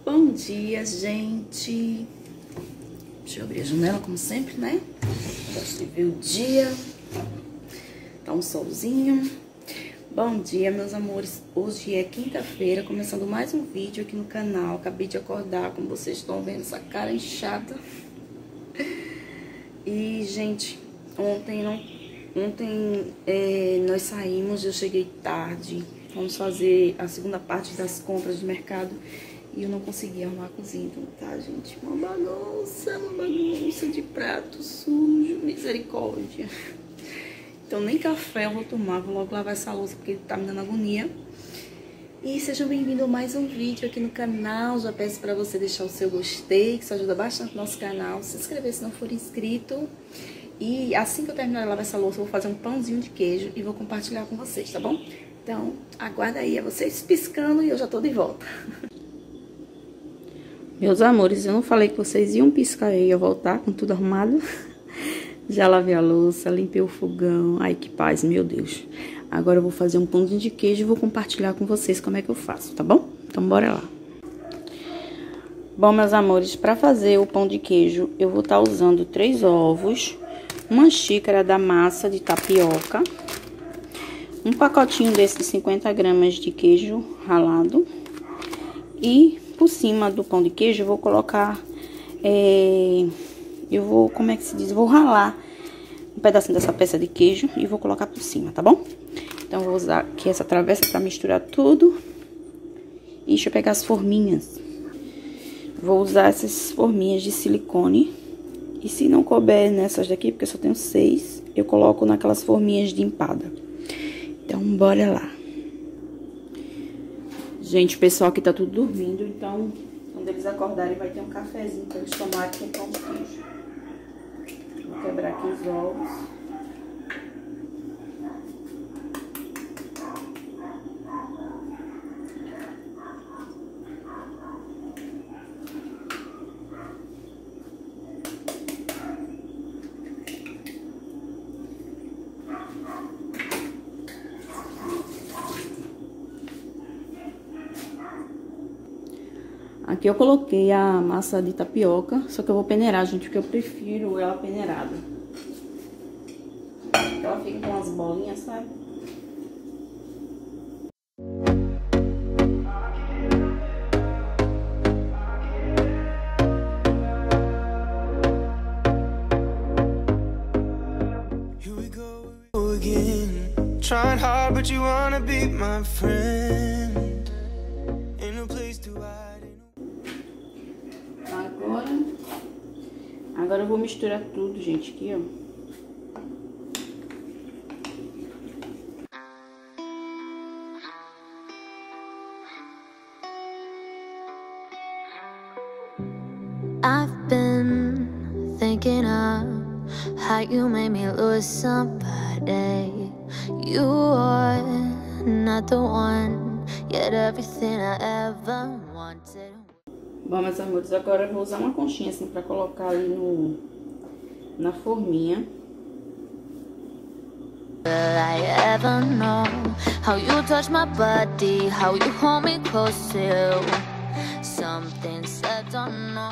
Bom dia, gente. Deixa eu abrir a janela, como sempre, né? Gosto de ver o dia. Tá um solzinho. Bom dia, meus amores. Hoje é quinta-feira, começando mais um vídeo aqui no canal. Acabei de acordar, como vocês estão vendo, essa cara inchada. E, gente, ontem nós saímos, eu cheguei tarde. Vamos fazer a segunda parte das compras de mercado. E eu não consegui arrumar a cozinha, então, tá, gente? Uma bagunça de prato sujo, misericórdia. Então, nem café eu vou tomar, vou logo lavar essa louça, porque tá me dando agonia. E sejam bem-vindos a mais um vídeo aqui no canal. Já peço pra você deixar o seu gostei, que isso ajuda bastante o nosso canal. Se inscrever se não for inscrito. E assim que eu terminar de lavar essa louça, eu vou fazer um pãozinho de queijo e vou compartilhar com vocês, tá bom? Então, aguarda aí, é vocês piscando e eu já tô de volta. Meus amores, eu não falei que vocês iam piscar e eu ia voltar com tudo arrumado. Já lavei a louça, limpei o fogão. Ai, que paz, meu Deus. Agora eu vou fazer um pãozinho de queijo e vou compartilhar com vocês como é que eu faço, tá bom? Então, bora lá. Bom, meus amores, para fazer o pão de queijo, eu vou estar usando 3 ovos, uma xícara da massa de tapioca, um pacotinho desse de 50 gramas de queijo ralado e por cima do pão de queijo eu vou colocar, como é que se diz? Vou ralar um pedacinho dessa peça de queijo e vou colocar por cima, tá bom? Então, vou usar aqui essa travessa pra misturar tudo. E deixa eu pegar as forminhas. Vou usar essas forminhas de silicone. E se não couber nessas daqui, porque eu só tenho 6, eu coloco naquelas forminhas de empada. Então, bora lá. Gente, o pessoal aqui tá tudo dormindo, então, quando eles acordarem, vai ter um cafezinho pra eles tomarem com pão de queijo. Vou quebrar aqui os ovos. Aqui eu coloquei a massa de tapioca, só que eu vou peneirar, gente, porque eu prefiro ela peneirada. Ela fica com umas bolinhas, sabe? Here we go again. Trying hard, but you wanna be my friend. Ain't no place to hide. Agora eu vou misturar tudo, gente, aqui, ó. I've been thinking of how you made me lose somebody. You are not the one, yet everything I ever wanted. Bom, meus amores, agora eu vou usar uma conchinha assim pra colocar ali na forminha. Will I ever know how you touch my body, how you hold me close till something said unknown.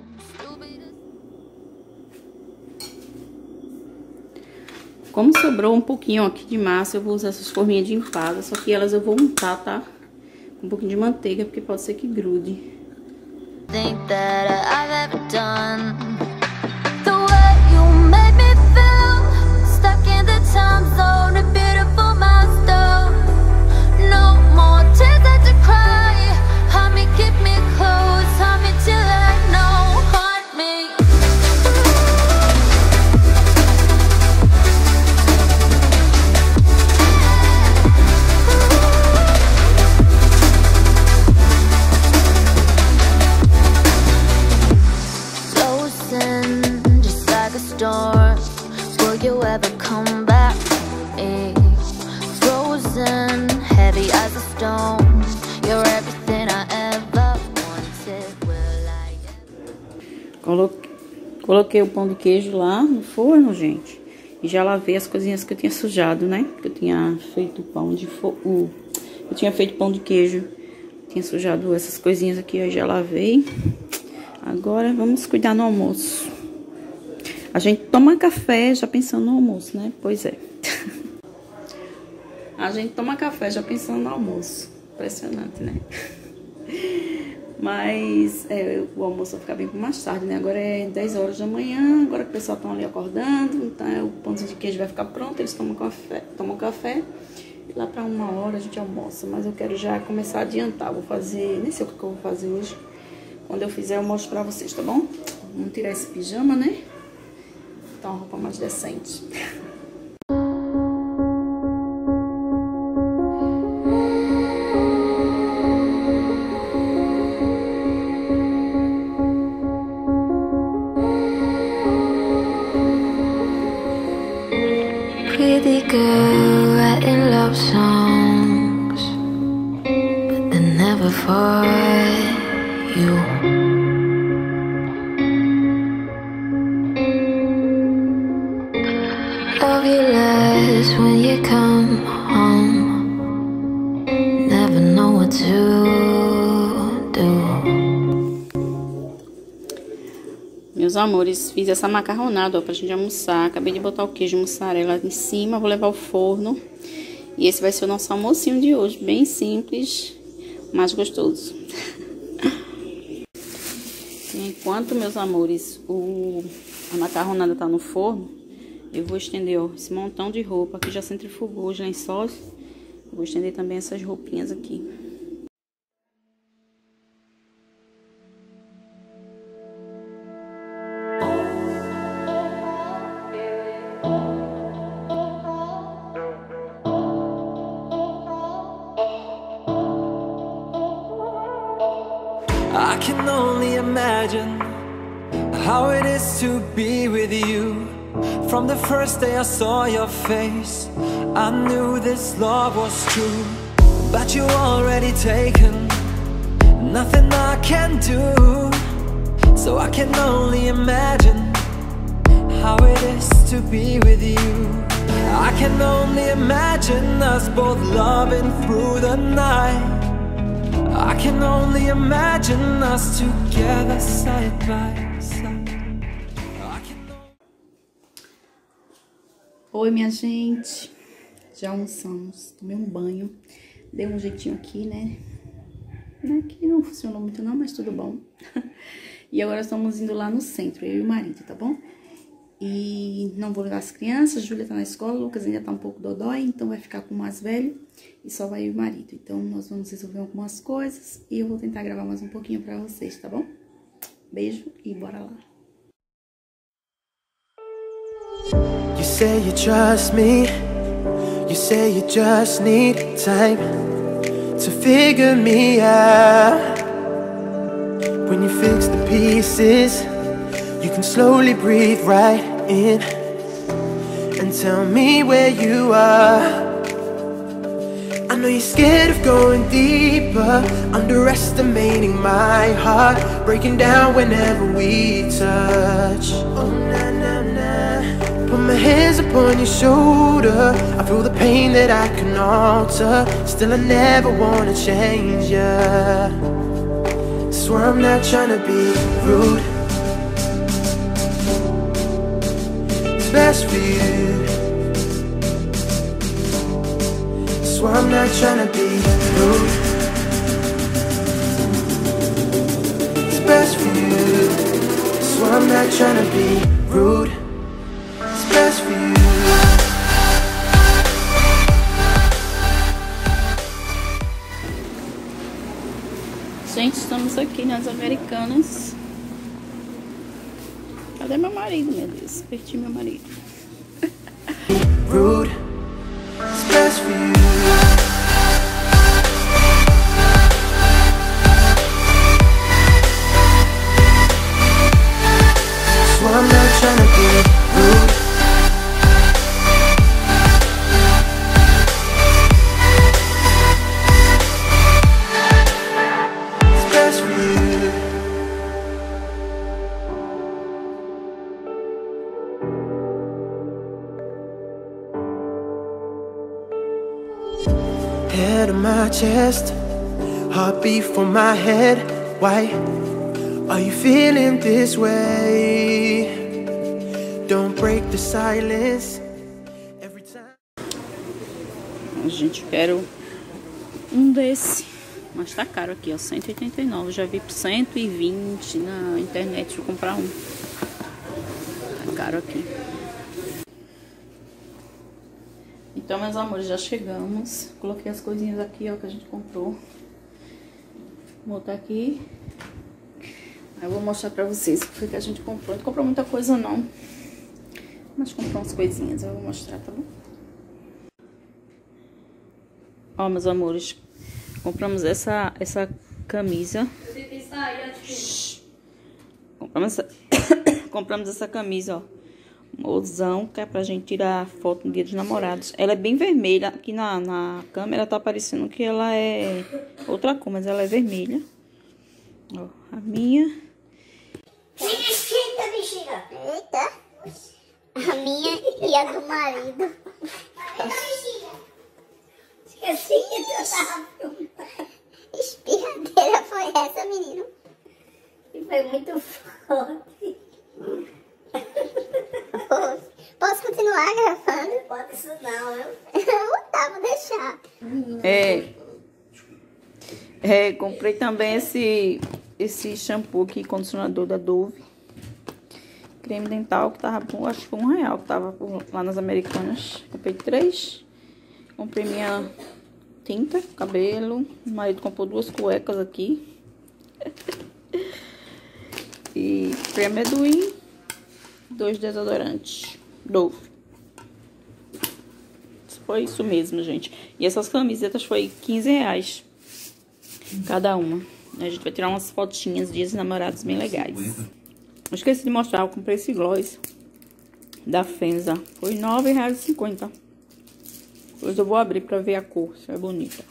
Como sobrou um pouquinho aqui de massa, eu vou usar essas forminhas de empada, só que elas eu vou untar, tá? Com um pouquinho de manteiga, porque pode ser que grude. Think that I've ever done. The way you made me feel, stuck in the time zone, a beautiful milestone. No more tears left to cry. Hold me, keep me close, hold me till I know. Haunt me. Just like a storm, will you ever come back to me? Frozen, heavy as a stone, you're everything I ever wanted. Will I Coloquei o pão de queijo lá no forno, gente. E já lavei as coisinhas que eu tinha sujado, né? Que eu tinha feito pão de queijo Tinha sujado essas coisinhas aqui, eu já lavei. Agora vamos cuidar no almoço. A gente toma café já pensando no almoço, né? Pois é. A gente toma café já pensando no almoço. Impressionante, né? Mas o almoço vai ficar bem mais tarde, né? Agora é 10 horas da manhã, agora que o pessoal tá ali acordando, então o pãozinho de queijo vai ficar pronto, eles tomam café. E lá pra 1 hora a gente almoça, mas eu quero já começar a adiantar. Vou fazer, nem sei o que eu vou fazer hoje. Quando eu fizer eu mostro pra vocês, tá bom? Vamos tirar esse pijama, né? Tá uma roupa mais decente. Pretty girl writing love songs, but they're never for you. Love you less when you come home. Never know what to do. Meus amores, fiz essa macarronada, ó, pra gente almoçar. Acabei de botar o queijo mussarela em cima, vou levar ao forno. E esse vai ser o nosso almocinho de hoje, bem simples, mas gostoso. Enquanto, meus amores, a macarronada tá no forno, eu vou estender, ó, esse montão de roupa. Aqui já centrifugou os lençóis. Eu vou estender também essas roupinhas aqui. I can only imagine how it is to be with you. From the first day I saw your face, I knew this love was true. But you already taken, nothing I can do. So I can only imagine how it is to be with you. I can only imagine us both loving through the night. I can only imagine us together side by side. Oi, minha gente. Já almoçamos, tomei um banho. Dei um jeitinho aqui, né? Que não funcionou muito não, mas tudo bom. E agora estamos indo lá no centro, eu e o marido, tá bom? E não vou levar as crianças, Júlia tá na escola, o Lucas ainda tá um pouco dodói, então vai ficar com o mais velho e só vai eu e o marido. Então nós vamos resolver algumas coisas e eu vou tentar gravar mais um pouquinho pra vocês, tá bom? Beijo e bora lá. You say you trust me, you say you just need time to figure me out. When you fix the pieces, you can slowly breathe right in and tell me where you are. I know you're scared of going deeper, underestimating my heart, breaking down whenever we touch. Oh na na na. Put my hands upon your shoulder, I feel the pain that I can alter. Still I never wanna change ya. Swear I'm not tryna be rude, it's best for you. Swear I'm not tryna be rude, it's best for you. Swear I'm not tryna be rude, it's best for you. Gente, estamos aqui nas Americanas. Cadê meu marido, meu Deus? Perdi meu marido. Rude, it's best for you. So I'm not tryna be rude, it's best for you. Head on my chest, heartbeat from my head. Why are you feeling this way? Don't break the silence every time. Gente, quero um desse, mas tá caro aqui, ó, 189. Já vi por 120 na internet. Vou comprar um. Tá caro aqui. Então, meus amores, já chegamos. Coloquei as coisinhas aqui, ó, que a gente comprou. Vou botar aqui. Aí eu vou mostrar pra vocês o que a gente comprou. Não comprou muita coisa, não. Mas comprou umas coisinhas. Eu vou mostrar, tá bom? Ó, meus amores. Compramos essa camisa. Compramos essa camisa, ó. Mozão, que é pra gente tirar foto no dia dos namorados. Ela é bem vermelha. Aqui na câmera tá parecendo que ela é outra cor, mas ela é vermelha. Ó, a minha. Eita. A minha e a do marido. Esqueci que eu tava filmando. Espirradeira foi essa, menino? E foi muito forte. Posso continuar gravando? Pode isso não, eu vou deixar. Comprei também esse shampoo aqui, condicionador da Dove. Creme dental, que tava por, acho que foi R$1, que tava lá nas Americanas. Comprei 3. Comprei minha tinta, cabelo. O marido comprou 2 cuecas aqui. E comprei amendoim. 2 desodorantes Dove. Foi isso mesmo, gente. E essas camisetas foi R$15 cada uma. A gente vai tirar umas fotinhas de namorados bem legais. Eu esqueci de mostrar, eu comprei esse gloss da Fenza. Foi R$9,50. Depois eu vou abrir pra ver a cor, se é bonita.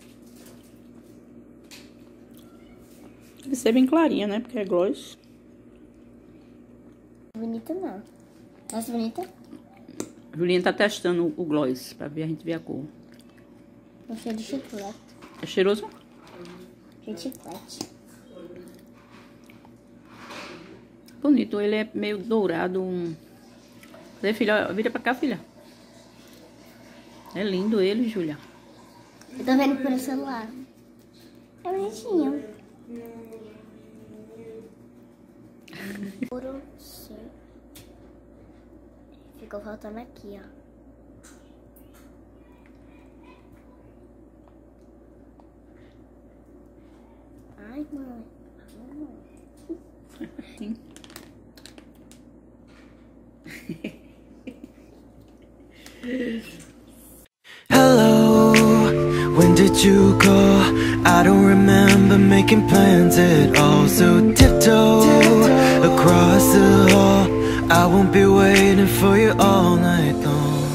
Deve ser bem clarinha, né? Porque é gloss. Bonita não. Essa bonita? Julinha tá testando o gloss pra ver, a gente ver a cor. Um cheiro de chiclete. É cheiroso? Cheiro de chiclete. Bonito, ele é meio dourado. Cadê, filha? Vira pra cá, filha. É lindo ele, Júlia. Eu tô vendo pelo celular. É bonitinho. Ficou faltando aqui, ó. Ai, mãe. Sim. Hello, when did you call? I don't remember making plans at all. So tiptoe across the hall. I won't be waiting for you all night long.